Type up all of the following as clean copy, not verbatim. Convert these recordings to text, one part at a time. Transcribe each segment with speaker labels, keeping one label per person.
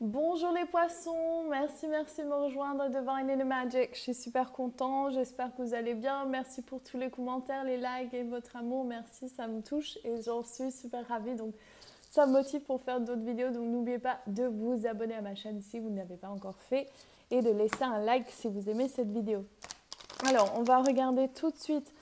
Speaker 1: Bonjour les poissons, merci de me rejoindre Divine in the Magic. Je suis super contente, j'espère que vous allez bien. Merci pour tous les commentaires, les likes et votre amour. Merci, ça me touche et j'en suis super ravie. Donc ça me motive pour faire d'autres vidéos. Donc n'oubliez pas de vous abonner à ma chaîne si vous ne l'avez pas encore fait et de laisser un like si vous aimez cette vidéo. Alors, on va regarder tout de suite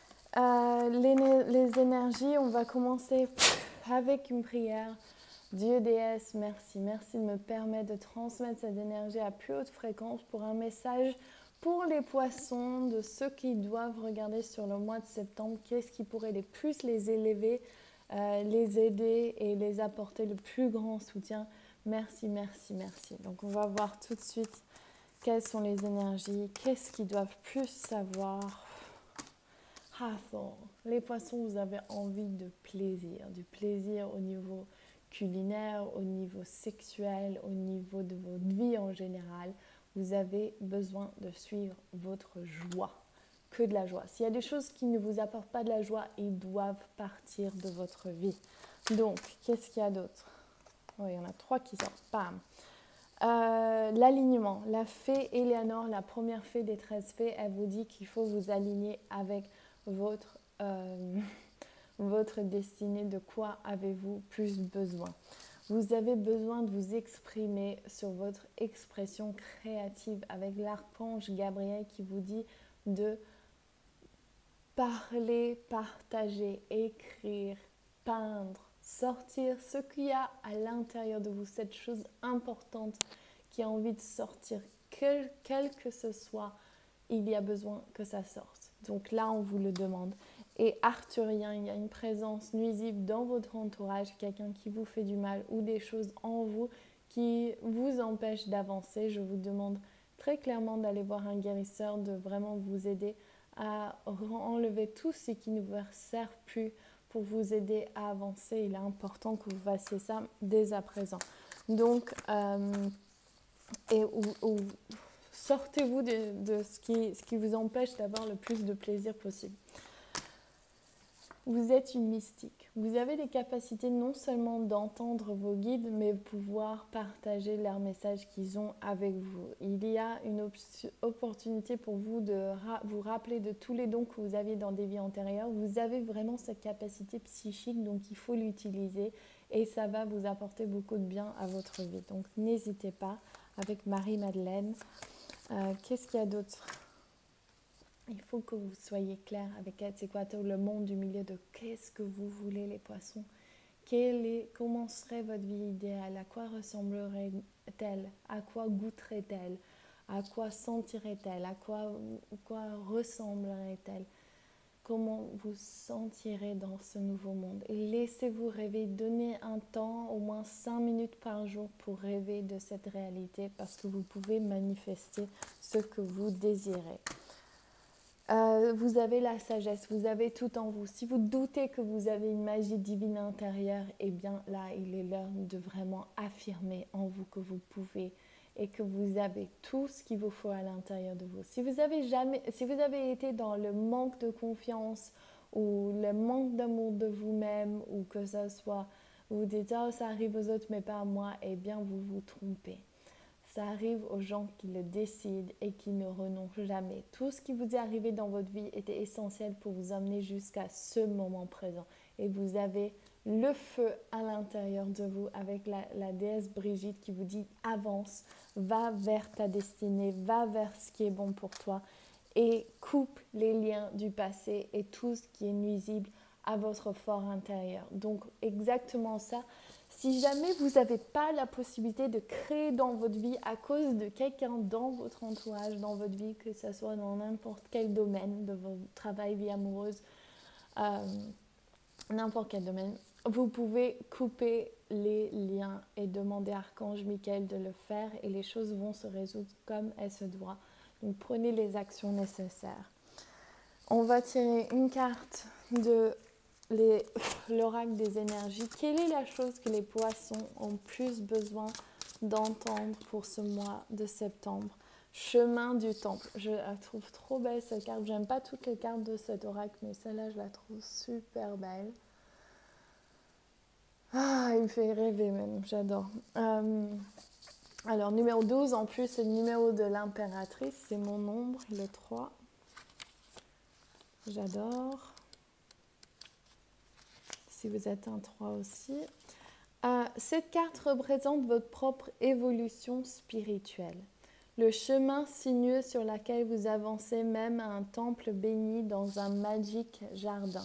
Speaker 1: les énergies. On va commencer avec une prière. Dieu déesse, merci de me permettre de transmettre cette énergie à plus haute fréquence pour un message pour les poissons, de ceux qui doivent regarder sur le mois de septembre, qu'est-ce qui pourrait les plus les élever, les aider et les apporter le plus grand soutien. Merci. Donc on va voir tout de suite quelles sont les énergies, qu'est-ce qu'ils doivent plus savoir. Les poissons, vous avez envie de plaisir, du plaisir au niveau culinaire, au niveau sexuel, au niveau de votre vie en général. Vous avez besoin de suivre votre joie, que de la joie. S'il y a des choses qui ne vous apportent pas de la joie, ils doivent partir de votre vie. Donc, qu'est-ce qu'il y a d'autre? Il y en a 3 qui sortent. Bam. L'alignement. La fée Eleanor, la première fée des 13 fées, elle vous dit qu'il faut vous aligner avec votre destinée. De quoi avez-vous plus besoin? Vous avez besoin de vous exprimer sur votre expression créative avec l'archange Gabriel qui vous dit de parler, partager, écrire, peindre, sortir ce qu'il y a à l'intérieur de vous, cette chose importante qui a envie de sortir, quel que ce soit, il y a besoin que ça sorte. Donc là, on vous le demande. Et arthurien, il y a une présence nuisible dans votre entourage, quelqu'un qui vous fait du mal ou des choses en vous qui vous empêchent d'avancer. Je vous demande très clairement d'aller voir un guérisseur, de vraiment vous aider à enlever tout ce qui ne vous sert plus pour vous aider à avancer. Il est important que vous fassiez ça dès à présent. Donc, sortez-vous de ce qui vous empêche d'avoir le plus de plaisir possible. Vous êtes une mystique. Vous avez les capacités non seulement d'entendre vos guides, mais pouvoir partager leurs messages qu'ils ont avec vous. Il y a une opportunité pour vous de vous rappeler de tous les dons que vous aviez dans des vies antérieures. Vous avez vraiment cette capacité psychique, donc il faut l'utiliser et ça va vous apporter beaucoup de bien à votre vie. Donc n'hésitez pas avec Marie-Madeleine. Qu'est-ce qu'il y a d'autre ? Il faut que vous soyez clair avec Quetzalcoatl, le monde du milieu de qu'est-ce que vous voulez les poissons. Comment serait votre vie idéale? À quoi ressemblerait-elle? À quoi goûterait-elle? À quoi sentirait-elle? À quoi ressemblerait-elle? Comment vous sentirez dans ce nouveau monde? Et laissez-vous rêver, donnez un temps, au moins 5 minutes par jour pour rêver de cette réalité parce que vous pouvez manifester ce que vous désirez. Vous avez la sagesse, vous avez tout en vous. Si vous doutez que vous avez une magie divine intérieure, eh bien là, il est l'heure de vraiment affirmer en vous que vous pouvez et que vous avez tout ce qu'il vous faut à l'intérieur de vous. Si vous avez été dans le manque de confiance ou le manque d'amour de vous-même ou que ça soit, vous dites « oh, ça arrive aux autres mais pas à moi », eh bien vous vous trompez. Ça arrive aux gens qui le décident et qui ne renoncent jamais. Tout ce qui vous est arrivé dans votre vie était essentiel pour vous amener jusqu'à ce moment présent. Et vous avez le feu à l'intérieur de vous avec la déesse Brigitte qui vous dit « avance, va vers ta destinée, va vers ce qui est bon pour toi et coupe les liens du passé et tout ce qui est nuisible à votre fort intérieur. » Donc exactement ça. Si jamais vous n'avez pas la possibilité de créer dans votre vie à cause de quelqu'un dans votre entourage, dans votre vie, que ce soit dans n'importe quel domaine de votre travail, vie amoureuse, n'importe quel domaine, vous pouvez couper les liens et demander à Archange Michael de le faire et les choses vont se résoudre comme elles se doivent. Donc prenez les actions nécessaires. On va tirer une carte de l'oracle des énergies. Quelle est la chose que les poissons ont plus besoin d'entendre pour ce mois de septembre? Chemin du temple. Je la trouve trop belle cette carte. J'aime pas toutes les cartes de cet oracle, mais celle-là, je la trouve super belle. Ah, il me fait rêver même. J'adore. Alors, numéro 12, en plus, c'est le numéro de l'impératrice. C'est mon nombre, le 3. J'adore. Si vous êtes un 3 aussi. Cette carte représente votre propre évolution spirituelle. Le chemin sinueux sur lequel vous avancez même à un temple béni dans un magnifique jardin.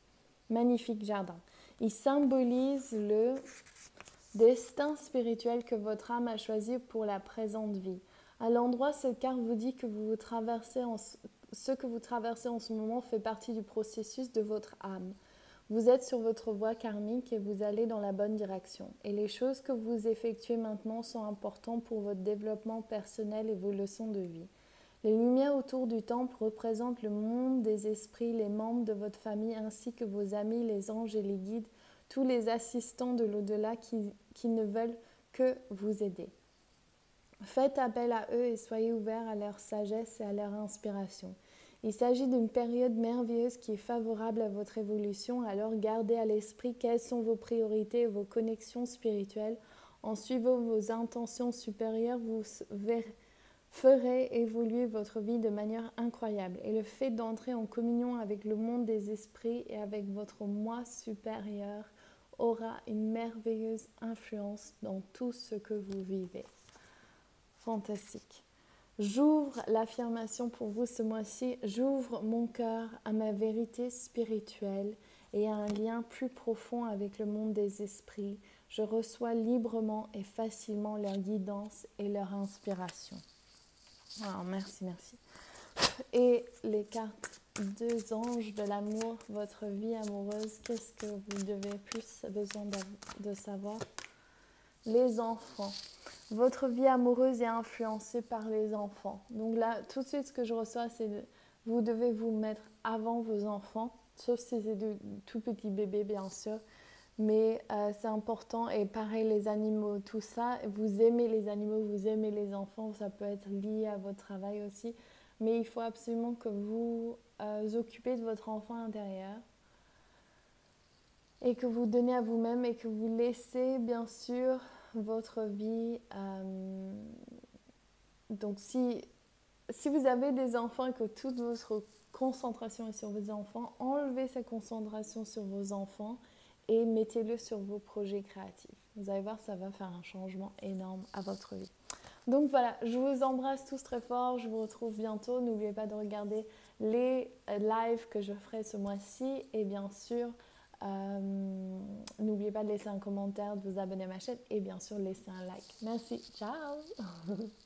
Speaker 1: Il symbolise le destin spirituel que votre âme a choisi pour la présente vie. À l'endroit, cette carte vous dit que ce que vous traversez en ce moment fait partie du processus de votre âme. Vous êtes sur votre voie karmique et vous allez dans la bonne direction. Et les choses que vous effectuez maintenant sont importantes pour votre développement personnel et vos leçons de vie. Les lumières autour du temple représentent le monde des esprits, les membres de votre famille ainsi que vos amis, les anges et les guides, tous les assistants de l'au-delà qui ne veulent que vous aider. Faites appel à eux et soyez ouverts à leur sagesse et à leur inspiration. Il s'agit d'une période merveilleuse qui est favorable à votre évolution, alors gardez à l'esprit quelles sont vos priorités et vos connexions spirituelles. En suivant vos intentions supérieures, vous ferez évoluer votre vie de manière incroyable. Et le fait d'entrer en communion avec le monde des esprits et avec votre moi supérieur aura une merveilleuse influence dans tout ce que vous vivez. Fantastique. J'ouvre l'affirmation pour vous ce mois-ci. J'ouvre mon cœur à ma vérité spirituelle et à un lien plus profond avec le monde des esprits. Je reçois librement et facilement leur guidance et leur inspiration. Oh, merci. Et les cartes des anges de l'amour, votre vie amoureuse, qu'est-ce que vous devez plus besoin de savoir? Les enfants. Votre vie amoureuse est influencée par les enfants. Donc là, tout de suite, ce que je reçois, c'est vous devez vous mettre avant vos enfants, sauf si c'est de tout petits bébés, bien sûr. Mais c'est important. Et pareil, les animaux, tout ça. Vous aimez les animaux, vous aimez les enfants. Ça peut être lié à votre travail aussi. Mais il faut absolument que vous occupez de votre enfant intérieur. Et que vous donnez à vous-même et que vous laissez, bien sûr, votre vie. Donc, si vous avez des enfants et que toute votre concentration est sur vos enfants, enlevez cette concentration sur vos enfants et mettez-le sur vos projets créatifs. Vous allez voir, ça va faire un changement énorme à votre vie. Donc voilà, je vous embrasse tous très fort. Je vous retrouve bientôt. N'oubliez pas de regarder les lives que je ferai ce mois-ci et bien sûr, n'oubliez pas de laisser un commentaire, de vous abonner à ma chaîne et bien sûr laisser un like. Merci, ciao.